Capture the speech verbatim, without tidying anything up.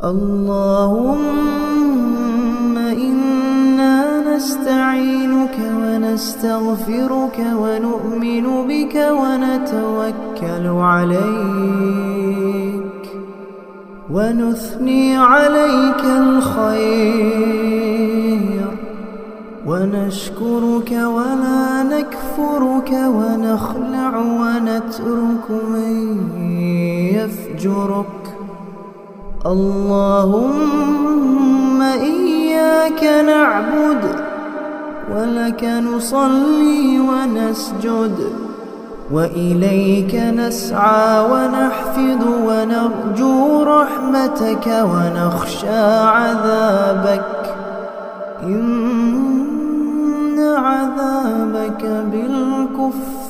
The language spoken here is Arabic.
اللهم إنا نستعينك ونستغفرك ونؤمن بك ونتوكل عليك ونثني عليك الخير ونشكرك ولا نكفرك ونخلع ونترك من يفجرك. اللهم إياك نعبد ولك نصلي ونسجد وإليك نسعى ونحفظ ونرجو رحمتك ونخشى عذابك، إن عذابك بالكفر